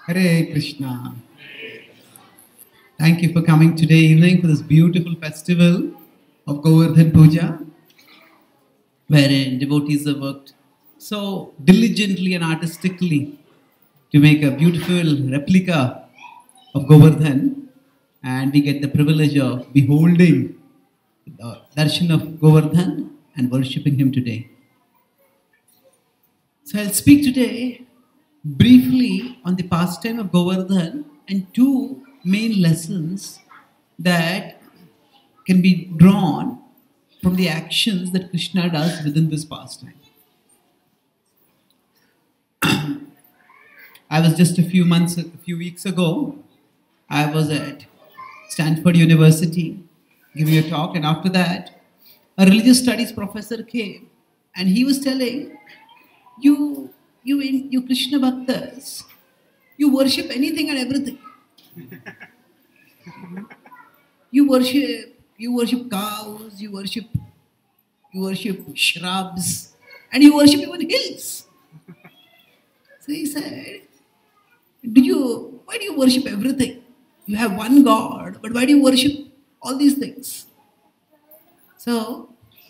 Hare Krishna. Thank you for coming today evening for this beautiful festival of Govardhana Puja, wherein devotees have worked so diligently and artistically to make a beautiful replica of Govardhan, and we get the privilege of beholding the darshan of Govardhan and worshipping him today. So I'll speak today briefly on the pastime of Govardhan and two main lessons that can be drawn from the actions that Krishna does within this pastime. I was just a few weeks ago, I was at Stanford University giving a talk, and after that, a religious studies professor came and he was telling, you Krishna Bhaktas, you worship anything and everything. You worship cows, you worship shrubs, and you worship even hills. So he said, why do you worship everything? You have one God, but why do you worship all these things? So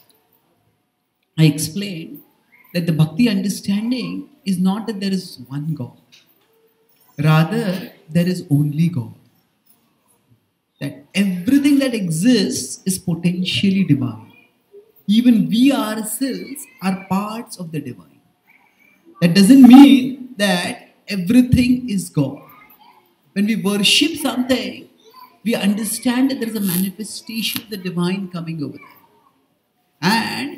I explained that the bhakti understanding is not that there is one God. Rather, there is only God. That everything that exists is potentially divine. Even we ourselves are parts of the divine. That doesn't mean that everything is God. When we worship something, we understand that there is a manifestation of the divine coming over there. And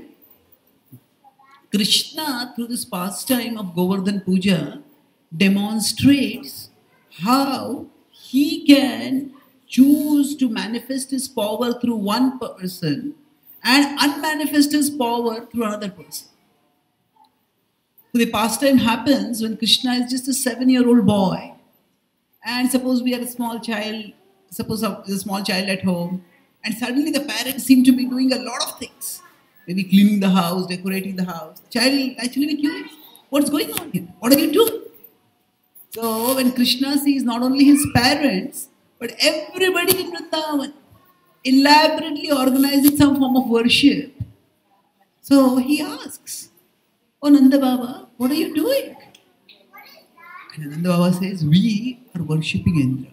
Krishna, through this pastime of Govardhan Puja, demonstrates how he can choose to manifest his power through one person and unmanifest his power through another person. So the pastime happens when Krishna is just a 7-year-old boy, and suppose we are a small child, suppose there's a small child at home, and suddenly the parents seem to be doing a lot of things. Maybe cleaning the house, decorating the house. The child will actually be curious. What's going on here? What are you doing? So when Krishna sees not only his parents, but everybody in Vrindavan elaborately organizing some form of worship, so he asks, "Oh Nanda Baba, what are you doing?" And Nanda Baba says, "We are worshipping Indra.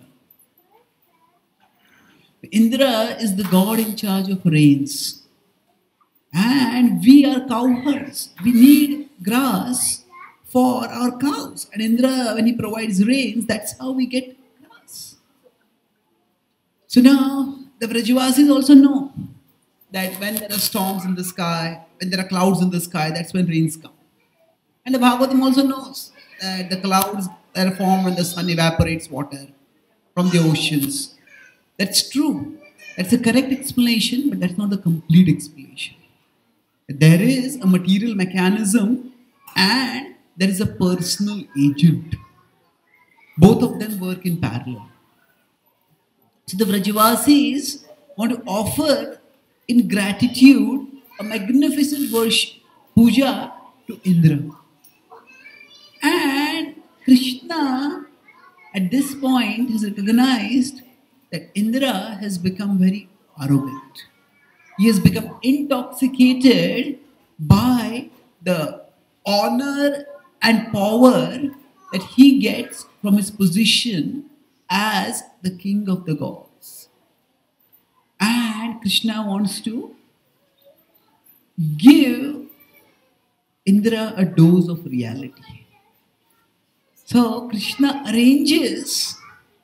Indra is the god in charge of rains. And we are cow herds. We need grass for our cows. And Indra, when he provides rains, that's how we get grass." So now, the Vrajavasis also know that when there are storms in the sky, when there are clouds in the sky, that's when rains come. And the Bhagavatam also knows that the clouds that are formed when the sun evaporates water from the oceans. That's true. That's a correct explanation, but that's not the complete explanation. There is a material mechanism and there is a personal agent. Both of them work in parallel. So the Vrajavasis want to offer in gratitude a magnificent worship, puja to Indra. And Krishna at this point has recognized that Indra has become very arrogant. He has become intoxicated by the honor and power that he gets from his position as the king of the gods. And Krishna wants to give Indra a dose of reality. So Krishna arranges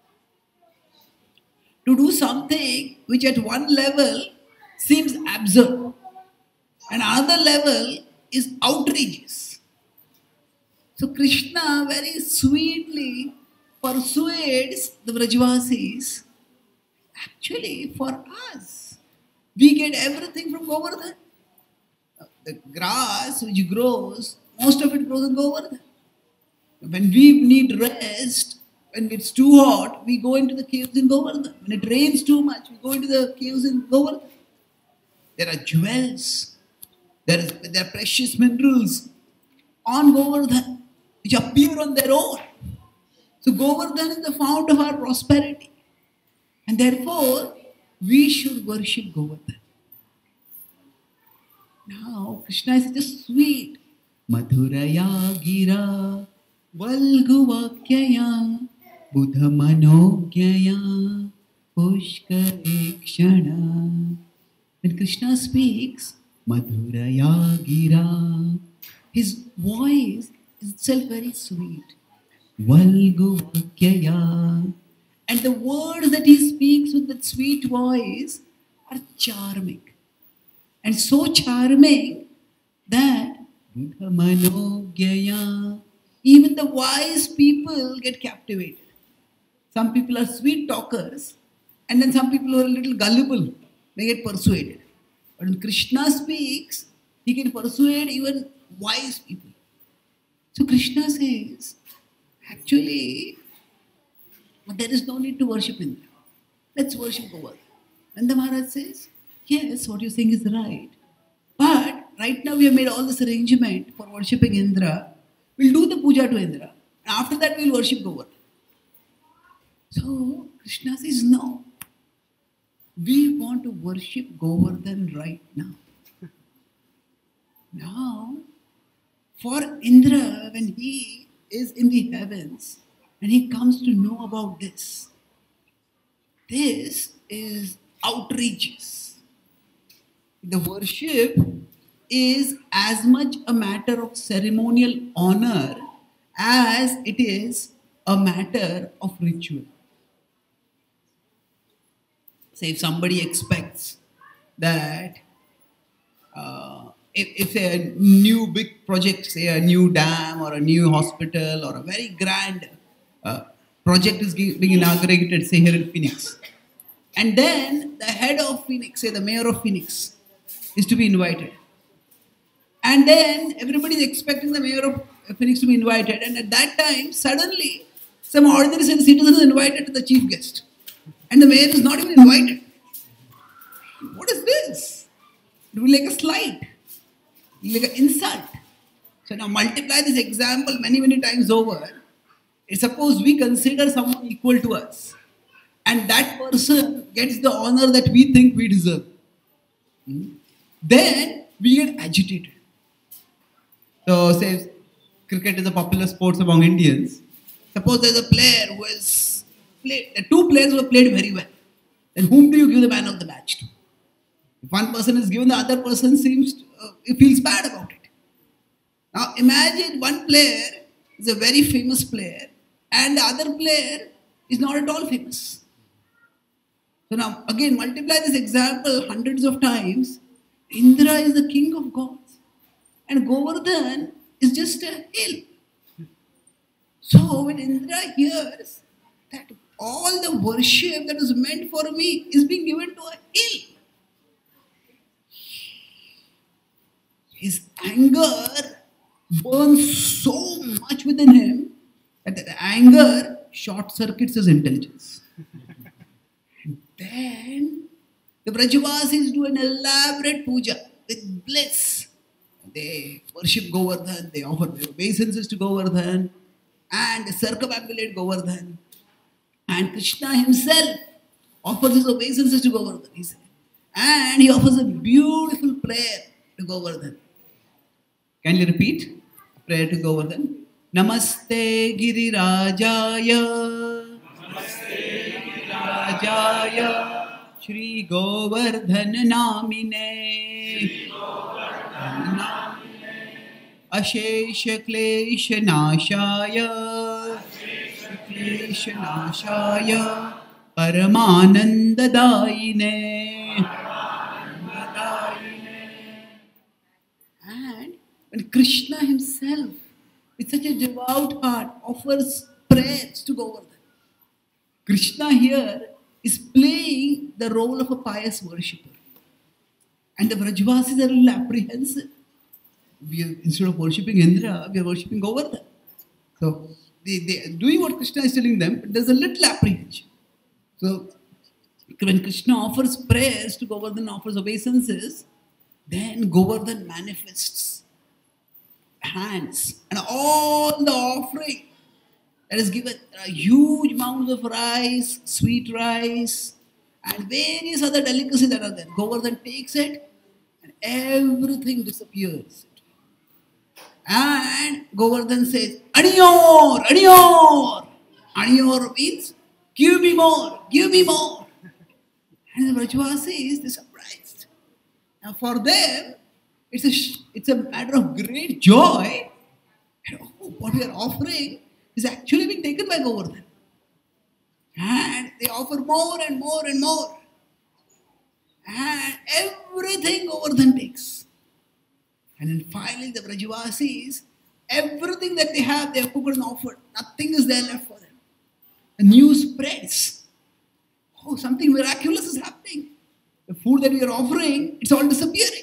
to do something which at one level seems absurd, and another level is outrageous. So Krishna very sweetly persuades the Vrajavasis, actually for us, we get everything from Govardhan. The grass which grows, most of it grows in Govardhan. When we need rest, when it's too hot, we go into the caves in Govardhan. When it rains too much, we go into the caves in Govardhan. There are jewels, there are precious minerals on Govardhan which appear on their own. So Govardhana is the fount of our prosperity. And therefore, we should worship Govardhana. Now, Krishna is just sweet. Madhuraya gira valguvakyaya buddha manogyaya pushkarekshana. When Krishna speaks, Madhuraya gira, his voice is itself very sweet. Valguvakyaya. And the words that he speaks with that sweet voice are charming. And so charming that even the wise people get captivated. Some people are sweet talkers, and then some people who are a little gullible, they get persuaded. But when Krishna speaks, he can persuade even wise people. So Krishna says, actually, there is no need to worship Indra. Let's worship Govardhana. And the Maharaj says, yes, what you're saying is right. But right now we have made all this arrangement for worshipping Indra. We'll do the puja to Indra. And after that we'll worship Govardhana. So Krishna says, no. We want to worship Govardhana right now. Now, for Indra, when he is in the heavens and he comes to know about this is outrageous. The worship is as much a matter of ceremonial honor as it is a matter of ritual. Say if somebody expects that if a new big project, say a new dam or a new hospital or a very grand project is being inaugurated, say here in Phoenix, and then the head of Phoenix, say the mayor of Phoenix, is to be invited. And then everybody is expecting the mayor of Phoenix to be invited. And at that time, suddenly, some ordinary citizen is invited to the chief guest. And the mayor is not even invited. What is this? It will be like a slight. It will be like an insult. So now multiply this example many, many times over. Suppose we consider someone equal to us. And that person gets the honor that we think we deserve. Then we get agitated. So say cricket is a popular sport among Indians. Suppose there's a player who has played, two players who have played very well. Then whom do you give the man of the match to? If one person is given, the other person feels bad about it. Now imagine one player is a very famous player and the other player is not at all famous. So now again multiply this example hundreds of times. Indra is the king of gods and Govardhan is just a hill. So when Indra hears that all the worship that was meant for me is being given to a hill, his anger burns so much within him that the anger short circuits his intelligence. And then the Brajavasis do an elaborate puja with bliss. They worship Govardhan, they offer their obeisances to Govardhan, and they circumambulate Govardhan. And Krishna himself offers his obeisances to Govardhan. And he offers a beautiful prayer to Govardhan. Can you repeat? Prayer to Govardhan. Namaste Girirajaya. Namaste Girirajaya. Shri Govardhana Namine. Ashesha Klesha Nashaya. Klesha Nashaya. Paramananda Daine. And when Krishna himself, with such a devout heart, offers prayers to Govardhan, Krishna here is playing the role of a pious worshipper. And the Brajavasis are a little apprehensive. Instead of worshipping Indra, we are worshipping Govardhan. So they are doing what Krishna is telling them, but there's a little apprehension. So when Krishna offers prayers to Govardhan, offers obeisances, then Govardhan manifests hands and all the offering that is given huge amounts of rice, sweet rice, and various other delicacies that are there. Govardhana takes it and everything disappears. And Govardhan says, Aniyor, Aniyor. Aniyor means, give me more, give me more. And the Vrajavasis, they're surprised. Now for them, it's a matter of great joy. And, what we are offering is actually being taken by Govardhan. And they offer more and more and more. And everything Govardhan takes. And then finally the Vrajavasis, everything that they have cooked and offered. Nothing is there left for them. The news spreads. Oh, something miraculous is happening. The food that we are offering, it's all disappearing.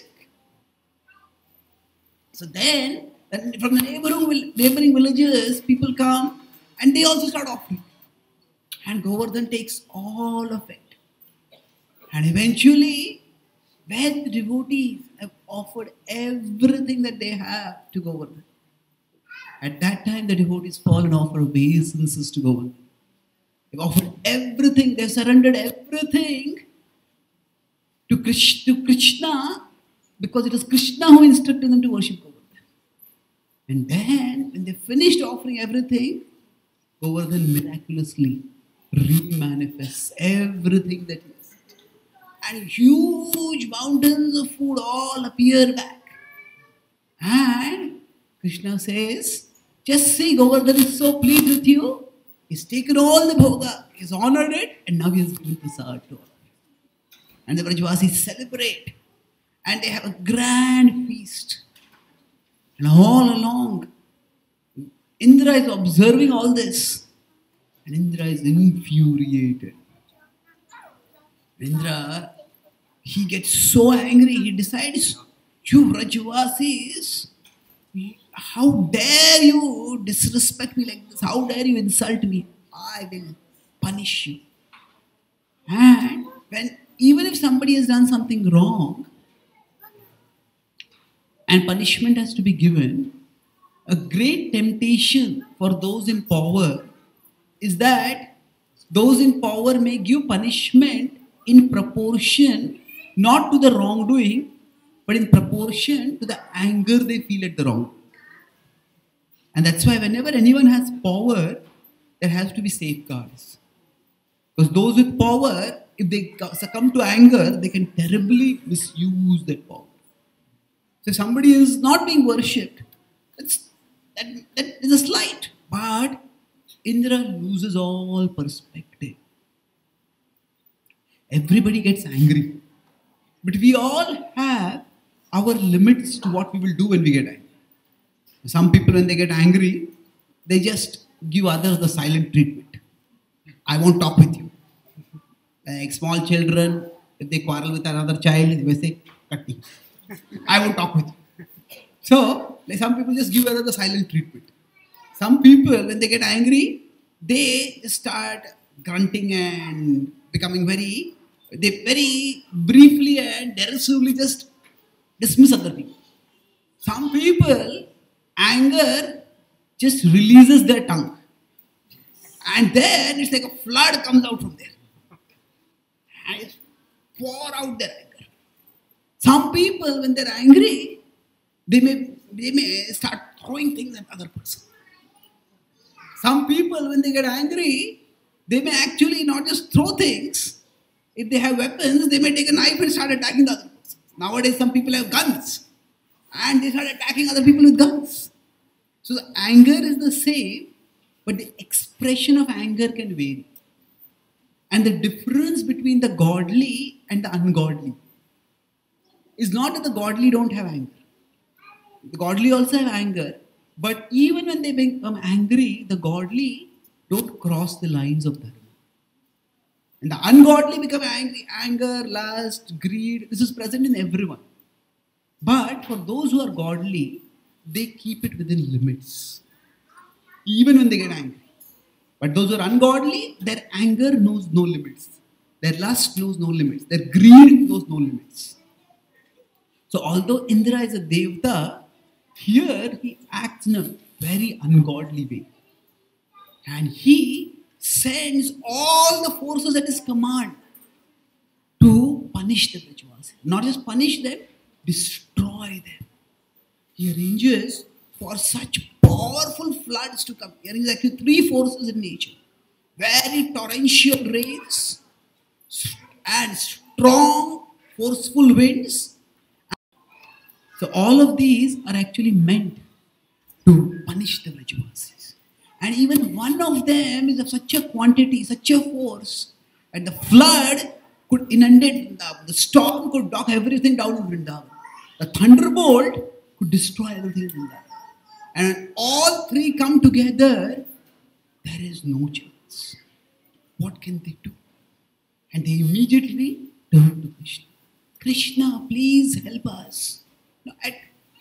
So then, from the neighboring villages, people come and they also start offering. And Govardhan takes all of it. And eventually, when the devotees have offered everything that they have to Govardhan, at that time the devotees fall and offer obeisances to Govardhan. They've offered everything, they've surrendered everything to Krishna because it is Krishna who instructed them to worship Govardhan. And then, when they finished offering everything, Govardhan miraculously remanifests everything that is. And huge mountains of food all appear back. And Krishna says, just see, Govardhan is so pleased with you. He's taken all the bhoga, he's honored it, and now he has given prasad to all of you. And the Vrajavasis celebrate. And they have a grand feast. And all along, Indra is observing all this. And Indra is infuriated. Indra, he gets so angry, he decides, you Vrajavasis, how dare you disrespect me like this? How dare you insult me? I will punish you. And even if somebody has done something wrong, and punishment has to be given, a great temptation for those in power is that those in power may give punishment in proportion not to the wrongdoing, but in proportion to the anger they feel at the wrong. And that's why whenever anyone has power, there has to be safeguards. Because those with power, if they succumb to anger, they can terribly misuse that power. So if somebody is not being worshipped, that is a slight. But Indra loses all perspective. Everybody gets angry. But we all have our limits to what we will do when we get angry. Some people, when they get angry, they just give others the silent treatment. I won't talk with you. Like small children, if they quarrel with another child, they may say, Katti. I won't talk with you. So, like some people just give others the silent treatment. Some people, when they get angry, they start grunting and becoming they very briefly and derisively just dismiss other people. Some people, anger just releases their tongue. And then it's like a flood comes out from there. And it's pour out their anger. Some people, when they're angry, they may start throwing things at other person. Some people, when they get angry, they may actually not just throw things. If they have weapons, they may take a knife and start attacking the other person. Nowadays, some people have guns. And they start attacking other people with guns. So the anger is the same, but the expression of anger can vary. And the difference between the godly and the ungodly is not that the godly don't have anger. The godly also have anger. But even when they become angry, the godly don't cross the lines of dharma. And the ungodly become angry. Anger, lust, greed, this is present in everyone. But for those who are godly, they keep it within limits. Even when they get angry. But those who are ungodly, their anger knows no limits. Their lust knows no limits. Their greed knows no limits. So although Indra is a devata, here he acts in a very ungodly way. And he sends all the forces at his command to punish the Brajavasis. Not just punish them, destroy them. He arranges for such powerful floods to come. There is actually three forces in nature. Very torrential rains and strong, forceful winds. So all of these are actually meant to punish the Brajavasis. And even one of them is of such a quantity, such a force, that the flood could inundate Vrindavan. The storm could knock everything down in Vrindavan. The thunderbolt could destroy everything in Vrindavan. And when all three come together, there is no chance. What can they do? And they immediately turn to Krishna. Krishna, please help us. At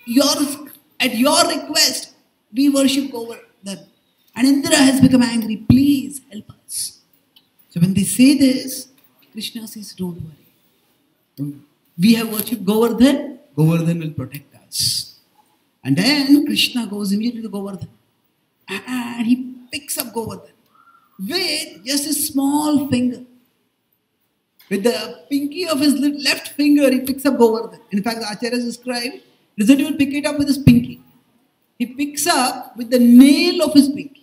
your request, we worship Govardhana. And Indra has become angry. Please help us. So when they say this, Krishna says, don't worry. We have worshipped Govardhana. Govardhana will protect us. And then Krishna goes immediately to Govardhana. And he picks up Govardhana with just a small finger. With the pinky of his left finger, he picks up Govardhana. In fact, the Acharyas describe, he doesn't even pick it up with his pinky. He picks up with the nail of his pinky.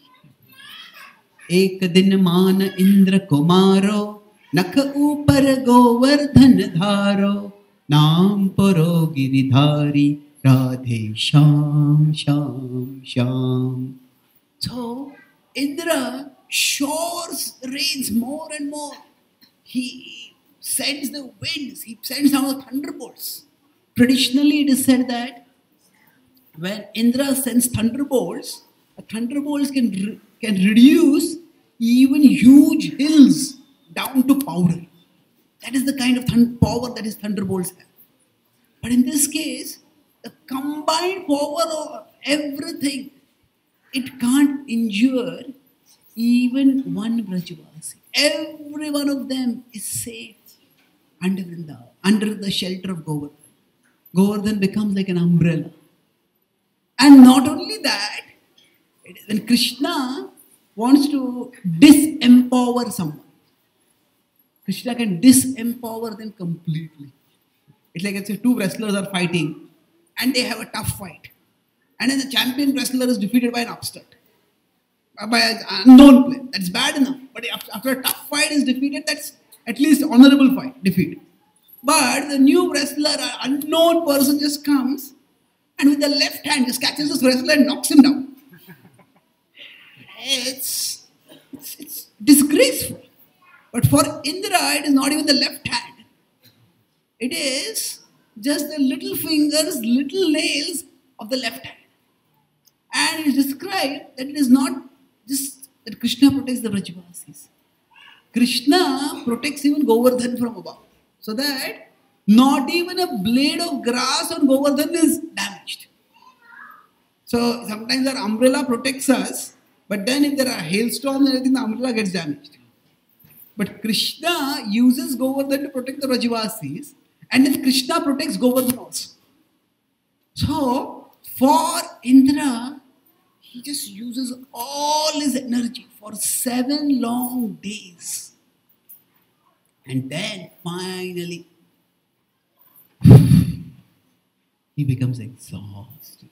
Ek din man Indra Kumaro, Naka upar Govardhana dharo, Naam paro giridhari, Radhe Sham Sham Sham. So, Indra showers rains more and more. He sends the winds, he sends down the thunderbolts. Traditionally, it is said that when Indra sends thunderbolts, thunderbolts can reduce even huge hills down to powder. That is the kind of power that his thunderbolts have. But in this case, the combined power of everything, it can't injure even one Brajavasi. Every one of them is safe under Vrindavan, under the shelter of Govardhana. Govardhana becomes like an umbrella. And not only that, when Krishna wants to disempower someone, Krishna can disempower them completely. It's like, say, two wrestlers are fighting and they have a tough fight. And then the champion wrestler is defeated by an upstart, by an unknown player. That's bad enough. But after a tough fight is defeated, that's at least honorable fight, defeat. But the new wrestler, an unknown person just comes and with the left hand just catches this wrestler and knocks him down. It's disgraceful. But for Indra, it is not even the left hand. It is just the little fingers, little nails of the left hand. And it is described that it is not just that Krishna protects the Brajavasis. Krishna protects even Govardhana from above. So that not even a blade of grass on Govardhana is damaged. So sometimes our umbrella protects us, but then if there are hailstorms and everything, the umbrella gets damaged. But Krishna uses Govardhana to protect the Brajavasis, and then Krishna protects Govardhana also. So for Indra, he just uses all his energy for 7 long days. And then finally, he becomes exhausted.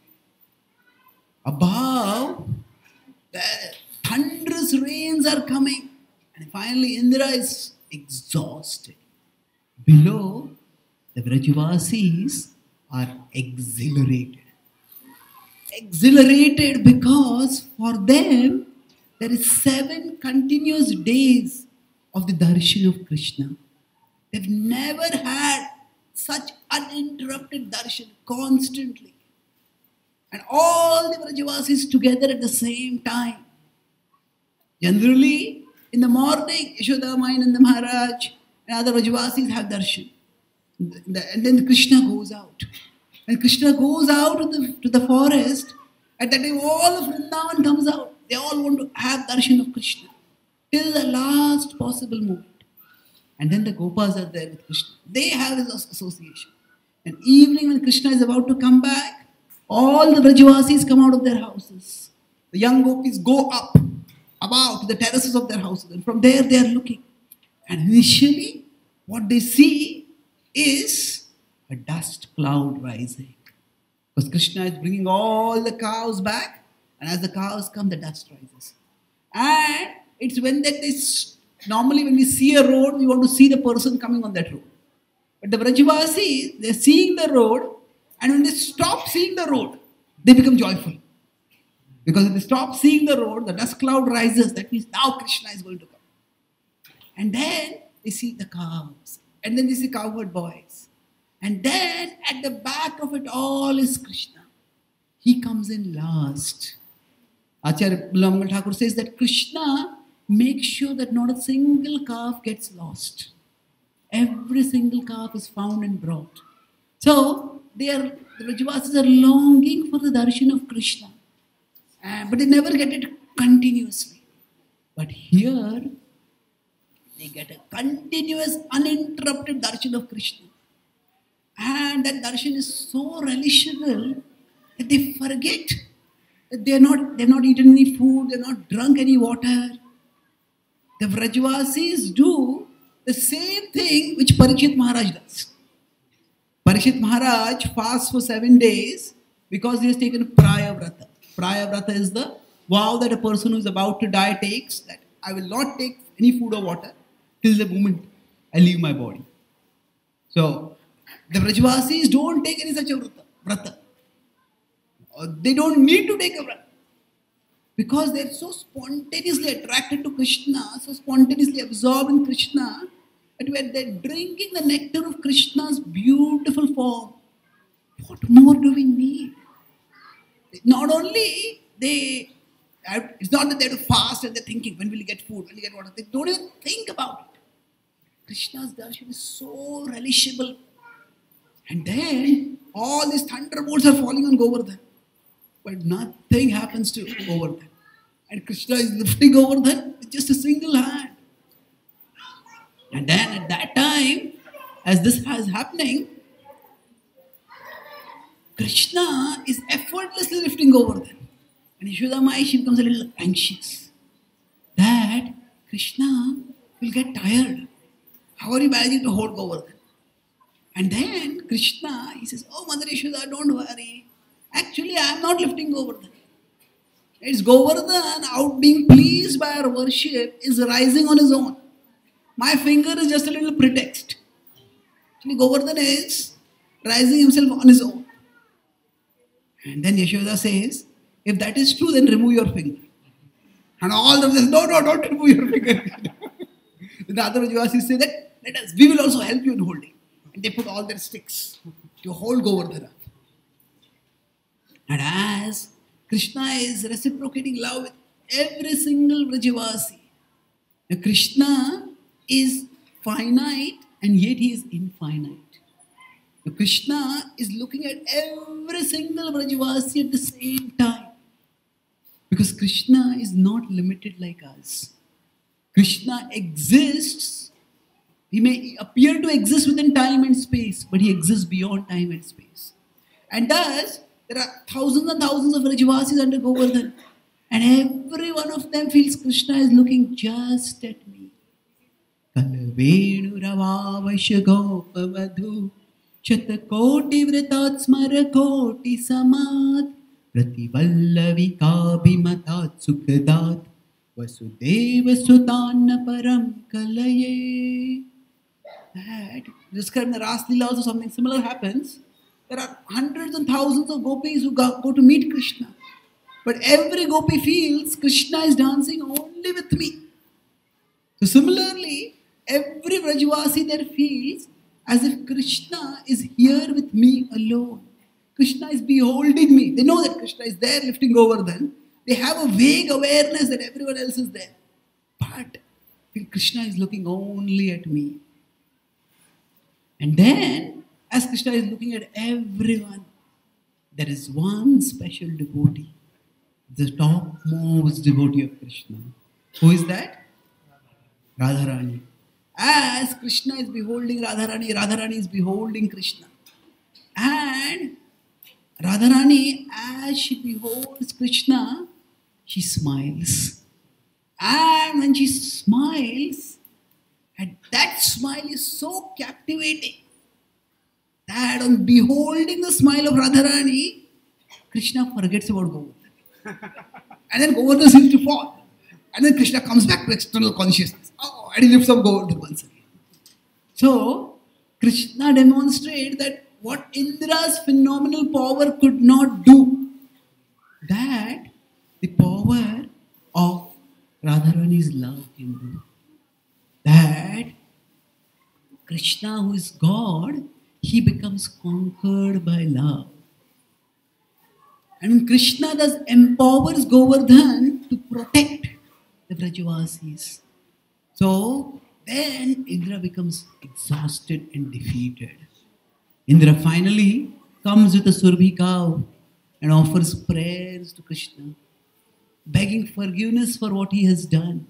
Above, the thunderous rains are coming. And finally, Indra is exhausted. Below, the Brajavasis are exhilarated. Exhilarated because for them, there is 7 continuous days of the darshan of Krishna. They've never had such uninterrupted darshan constantly. And all the Brajavasis together at the same time. Generally, in the morning, Yashoda, and the Maharaj and other Brajavasis have darshan. And then Krishna goes out. When Krishna goes out to the forest, at that time all of Vrindavan comes out. They all want to have darshan of Krishna till the last possible moment. And then the Gopas are there with Krishna. They have his association. And evening when Krishna is about to come back, all the Brajavasis come out of their houses. The young gopis go up about the terraces of their houses. And from there they are looking. And initially, what they see is a dust cloud rising. Because Krishna is bringing all the cows back, and as the cows come, the dust rises. And it's when that is normally when we see a road, we want to see the person coming on that road. But the Vrajavasis, they're seeing the road, and when they stop seeing the road, they become joyful. Because if they stop seeing the road, the dust cloud rises. That means now Krishna is going to come. And then they see the cows. And then they see cowherd boys. And then at the back of it all is Krishna. He comes in last. Acharya Mangal Thakur says that Krishna makes sure that not a single calf gets lost. Every single calf is found and brought. So the Vrajavasis are longing for the darshan of Krishna. But they never get it continuously. But here, they get a continuous, uninterrupted darshan of Krishna. And that darshan is so relishable that they forget that they're not eaten any food, they're not drunk any water. The Vrajavasis do the same thing which Parikshit Maharaj does. Parikshit Maharaj fasts for 7 days because he has taken Praya Vrata. Praya Vrata is the vow that a person who is about to die takes, that I will not take any food or water till the moment I leave my body. So, the Vrajavasis don't take any such a vrata. They don't need to take a vrata. Because they're so spontaneously attracted to Krishna, so spontaneously absorbed in Krishna, that when they're drinking the nectar of Krishna's beautiful form, what more do we need? Not only it's not that they have to fast and they're thinking, when will you get food, when will you get water? They don't even think about it. Krishna's darshan is so relishable. And then all these thunderbolts are falling on Govardhana. But nothing happens to Govardhana. And Krishna is lifting Govardhana with just a single hand. And then at that time, as this is happening, Krishna is effortlessly lifting Govardhana. And Yashoda Mai, she becomes a little anxious that Krishna will get tired. How are you managing to hold Govardhana? And then Krishna, he says, oh Mother Yashoda, don't worry. Actually, I am not lifting Govardhana. It's Govardhana out being pleased by our worship is rising on his own. My finger is just a little pretext. Actually, Govardhana is rising himself on his own. And then Yashoda says, if that is true, then remove your finger. And all of them say, no, don't remove your finger. The other Vrajavasis say that, we will also help you in holding. And they put all their sticks to hold Govardhana. And as Krishna is reciprocating love with every single Vrajavasi, Krishna is finite and yet he is infinite. Krishna is looking at every single Vrajavasi at the same time. Because Krishna is not limited like us. Krishna exists. He may appear to exist within time and space, but he exists beyond time and space. And thus, there are thousands and thousands of Vrajavasis under Govardhana. And every one of them feels Krishna is looking just at me. Kalavenu Ravavasya Gopavadhu Chatakoti Vratat Smarakoti Samad Prativallavi Kabhimatat Sukhadat Vasudeva Sutana Param Kalaye. That, described in the Ras Lila also something similar happens. There are hundreds and thousands of gopis who go to meet Krishna. But every gopi feels Krishna is dancing only with me. So similarly, every Vrajavasi there feels as if Krishna is here with me alone. Krishna is beholding me. They know that Krishna is there lifting Govardhana. They have a vague awareness that everyone else is there. But Krishna is looking only at me. And then, as Krishna is looking at everyone, there is one special devotee, the topmost devotee of Krishna. Who is that? Radharani. As Krishna is beholding Radharani, Radharani is beholding Krishna. And Radharani, as she beholds Krishna, she smiles. And when she smiles, and that smile is so captivating that on beholding the smile of Radharani, Krishna forgets about Govardhana. And then Govardhana seems to fall. And then Krishna comes back to external consciousness. Oh, and he lifts up Govardhana once again. So, Krishna demonstrates that what Indra's phenomenal power could not do, that the power of Radharani's love can do. That Krishna, who is God, he becomes conquered by love. And when Krishna thus empowers Govardhan to protect the Vrajavasis. So then Indra becomes exhausted and defeated. Indra finally comes with a Surbhi cow and offers prayers to Krishna, begging forgiveness for what he has done.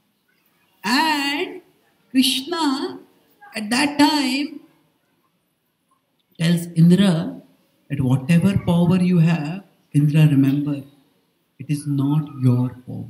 And Krishna at that time tells Indra that whatever power you have, Indra, remember, it is not your power.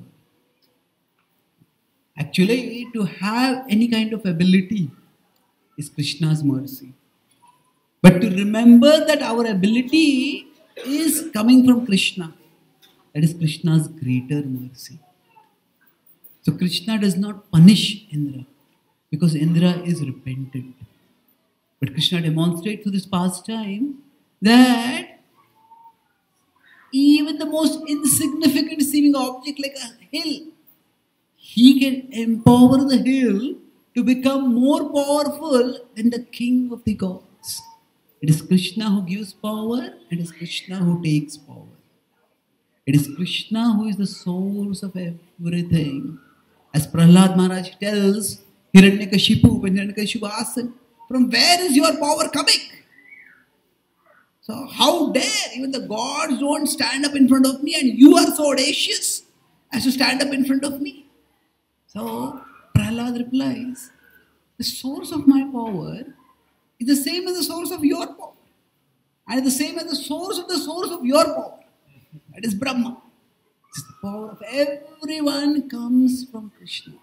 Actually, to have any kind of ability is Krishna's mercy. But to remember that our ability is coming from Krishna, that is Krishna's greater mercy. So Krishna does not punish Indra because Indra is repentant. But Krishna demonstrates through this pastime that even the most insignificant seeming object like a hill, he can empower the hill to become more powerful than the king of the gods. It is Krishna who gives power, and it is Krishna who takes power. It is Krishna who is the source of everything. As Prahlad Maharaj tells Hiranyakashipu, when Hiranyakashipu asks him, from where is your power coming? So how dare even the gods don't stand up in front of me, and you are so audacious as to stand up in front of me? So Prahlad replies, the source of my power is the same as the source of your power, and the same as the source of your power. That is Brahma. The power of everyone comes from Krishna.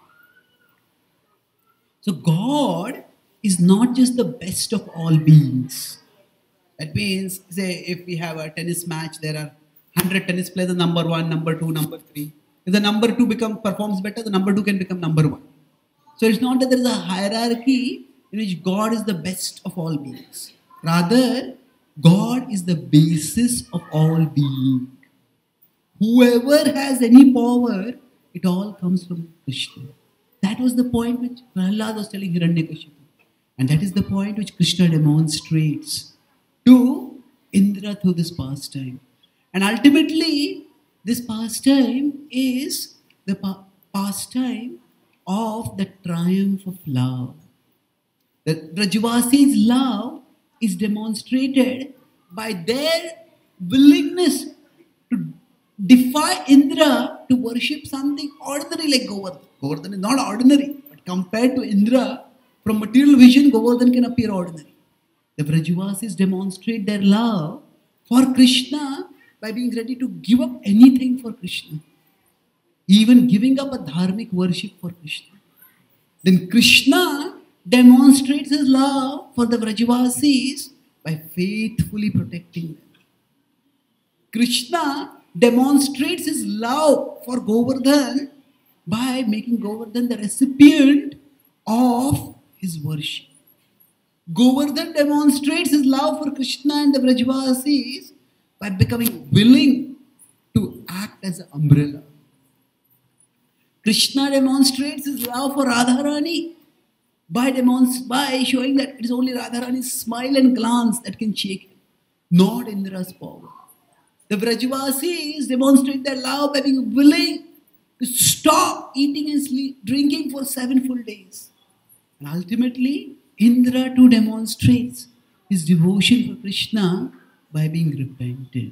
So God is not just the best of all beings. That means, say, if we have a tennis match, there are 100 tennis players, the number 1, number 2, number 3. If the number 2 performs better, the number 2 can become number 1. So it's not that there is a hierarchy in which God is the best of all beings. Rather, God is the basis of all being. Whoever has any power, it all comes from Krishna. That was the point which Prahlad was telling Hiranyakashipu. And that is the point which Krishna demonstrates to Indra through this pastime. And ultimately, this pastime is the pastime of the triumph of love. The Vrajavasi's love is demonstrated by their willingness to defy Indra to worship something ordinary like Govardhana. Govardhana is not ordinary, but compared to Indra, from material vision, Govardhana can appear ordinary. The Vrajavasis demonstrate their love for Krishna by being ready to give up anything for Krishna, even giving up a dharmic worship for Krishna. Then Krishna demonstrates his love for the Vrajavasis by faithfully protecting them. Krishna demonstrates his love for Govardhan by making Govardhan the recipient of his worship. Govardhan demonstrates his love for Krishna and the Vrajavasis by becoming willing to act as an umbrella. Krishna demonstrates his love for Radharani by showing that it is only Radharani's smile and glance that can shake him, not Indra's power. The Vrajavasis demonstrate their love by being willing to stop eating and drinking for 7 full days. And ultimately, Indra too demonstrates his devotion for Krishna by being repentant.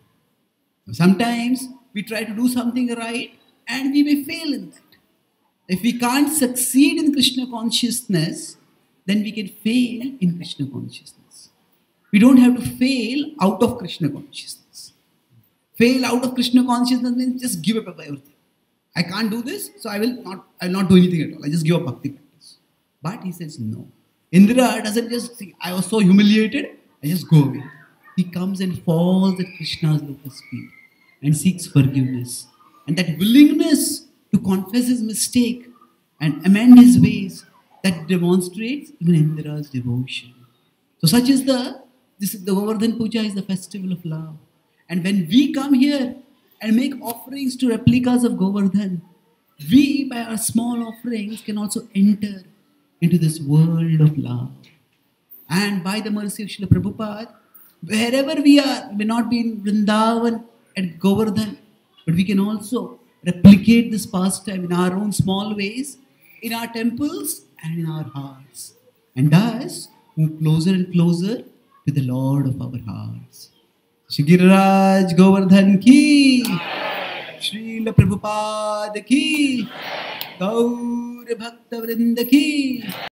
Sometimes we try to do something right and we may fail in that. If we can't succeed in Krishna consciousness, then we can fail in Krishna consciousness. We don't have to fail out of Krishna consciousness. Fail out of Krishna consciousness means just give up everything. I can't do this, so I will not do anything at all. I just give up bhakti practice. But he says no. Indra doesn't just think, I was so humiliated, I just go away. He comes and falls at Krishna's lotus feet and seeks forgiveness. And that willingness to confess his mistake and amend his ways, that demonstrates even Indra's devotion. So such is the Govardhan Puja is the festival of love. And when we come here and make offerings to replicas of Govardhan, we by our small offerings can also enter into this world of love. And by the mercy of Srila Prabhupada, wherever we are, we may not be in Vrindavan at Govardhan, but we can also replicate this pastime in our own small ways, in our temples and in our hearts. And thus, move closer and closer to the Lord of our hearts. Shri Giriraj Govardhan ki, Srila Prabhupada ki, Gaur Bhakta Vrinda ki.